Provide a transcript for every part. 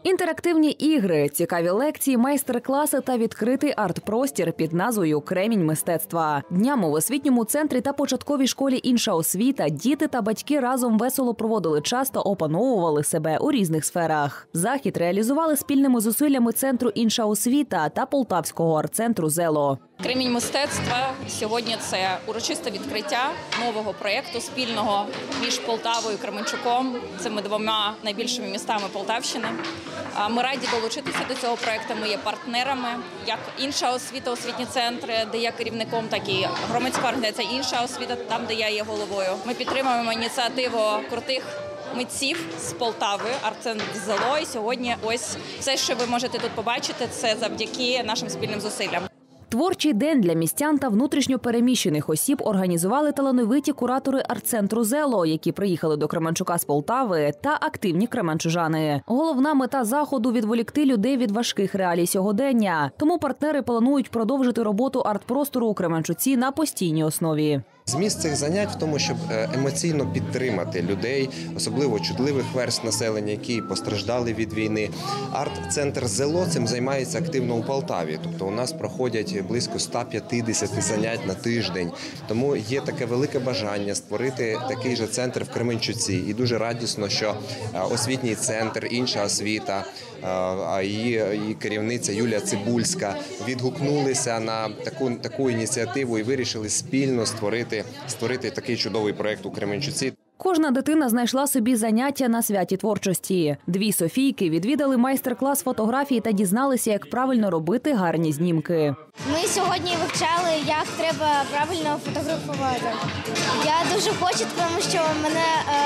Інтерактивні ігри, цікаві лекції, майстер-класи та відкритий арт-простір під назвою «Кремінь мистецтва». Днями в освітньому центрі та початковій школі «Інша освіта» діти та батьки разом весело проводили час та опановували себе у різних сферах. Захід реалізували спільними зусиллями центру «Інша освіта» та Полтавського арт-центру «Зело». Кремінь мистецтва сьогодні – це урочисте відкриття нового проєкту спільного між Полтавою і Кременчуком, цими двома найбільшими містами Полтавщини. Ми раді долучитися до цього проєкту, ми є партнерами, як «Інша освіта», освітні центри, де я керівником, так і громадська організація «Інша освіта», там, де я є головою. Ми підтримуємо ініціативу крутих митців з Полтави, арт-центр «Зело». І сьогодні ось все, що ви можете тут побачити, це завдяки нашим спільним зусиллям. Творчий день для містян та внутрішньо переміщених осіб організували талановиті куратори арт-центру «Зело», які приїхали до Кременчука з Полтави, та активні кременчужани. Головна мета заходу – відволікти людей від важких реалій сьогодення. Тому партнери планують продовжити роботу арт-простору у Кременчуці на постійній основі. Зміст цих занять в тому, щоб емоційно підтримати людей, особливо чутливих верств населення, які постраждали від війни. Арт-центр «Зело» цим займається активно у Полтаві. Тобто у нас проходять близько 150 занять на тиждень. Тому є таке велике бажання створити такий же центр в Кременчуці. І дуже радісно, що освітній центр «Інша освіта», а її керівниця Юлія Цибульська відгукнулися на таку ініціативу і вирішили спільно створити такий чудовий проєкт у Кременчуці. Кожна дитина знайшла собі заняття на святі творчості. Дві Софійки відвідали майстер-клас фотографії та дізналися, як правильно робити гарні знімки. Ми сьогодні вивчали, як треба правильно фотографувати. Я дуже хочу, тому що мене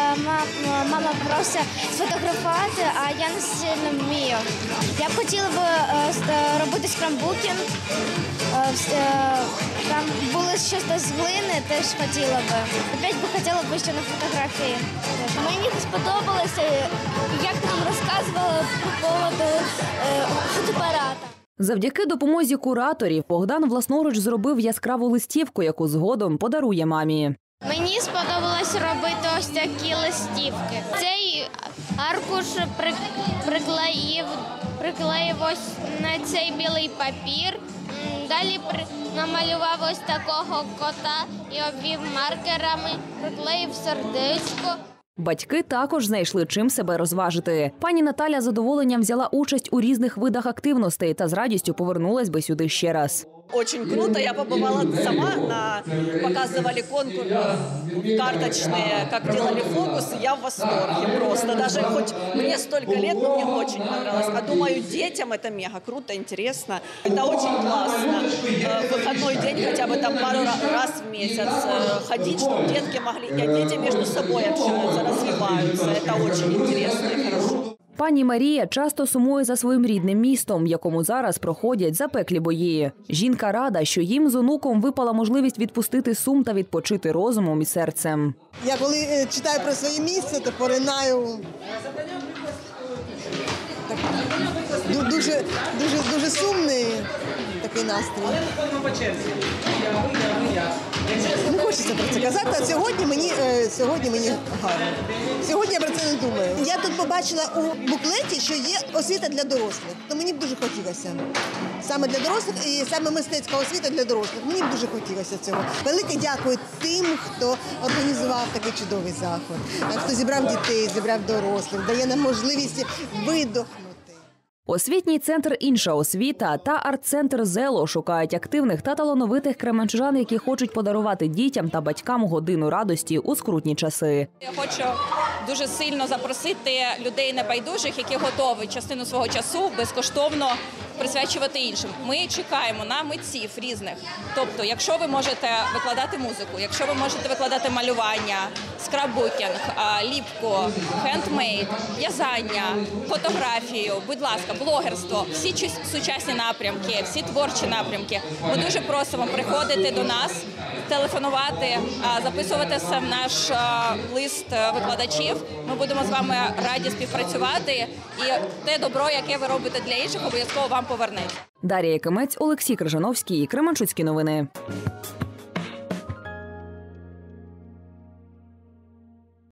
мама просить сфотографувати, а я не сильно вмію. Я б хотіла б робити скрапбукінг. Там було щось з глини, теж хотіла б. Опять би хотіла б ще на фотографії. Мені сподобалося, як нам розказували по поводу фотоапарата. Завдяки допомозі кураторів Богдан власноруч зробив яскраву листівку, яку згодом подарує мамі. Мені сподобалось робити ось такі листівки. Цей аркуш приклеїв ось на цей білий папір. Далі намалював ось такого кота і обвів маркерами, приклеїв сердечко. Батьки також знайшли чим себе розважити. Пані Наталя з задоволенням взяла участь у різних видах активностей та з радістю повернулась би сюди ще раз. Очень круто. Я побывала сама, показывали конкурс карточные, как делали фокусы. Я в восторге просто. Даже хоть мне столько лет, но мне очень понравилось. А думаю, детям это мега круто, интересно. Это очень классно. Выходной день хотя бы там пару раз в месяц ходить, чтобы детки могли. Дети между собой общаются, развиваются. Это очень интересно и хорошо. Пані Марія часто сумує за своїм рідним містом, в якому зараз проходять запеклі бої. Жінка рада, що їм з онуком випала можливість відпустити сум та відпочити розумом і серцем. Я коли читаю про своє місце, то поринаю. Дуже сумний такий настрій. Не хочеться про це казати, а сьогодні мені гарно. Сьогодні я про це не думаю. Я тут побачила у буклеті, що є освіта для дорослих. То мені б дуже хотілося. Саме для дорослих і саме мистецька освіта для дорослих. Мені б дуже хотілося цього. Велике дякую тим, хто організував такий чудовий заход. Хто зібрав дітей, зібрав дорослих, дає нам можливість видохнути. Освітній центр «Інша освіта» та арт-центр «Зело» шукають активних та талановитих кременчужан, які хочуть подарувати дітям та батькам годину радості у скрутні часи. Я хочу дуже сильно запросити людей небайдужих, які готові частину свого часу безкоштовно присвячувати іншим. Ми чекаємо на митців різних. Тобто, якщо ви можете викладати музику, якщо ви можете викладати малювання, скрапбукінг, ліпку, хендмейд, в'язання, фотографію, будь ласка, блогерство, всі сучасні напрямки, всі творчі напрямки. Ми дуже просимо приходити до нас, телефонувати, записуватися в наш лист викладачів. Ми будемо з вами раді співпрацювати і те добро, яке ви робите для інших, обов'язково вам повернеться. Дар'я Якимець, Олексій Крижановський, Кременчуцькі новини.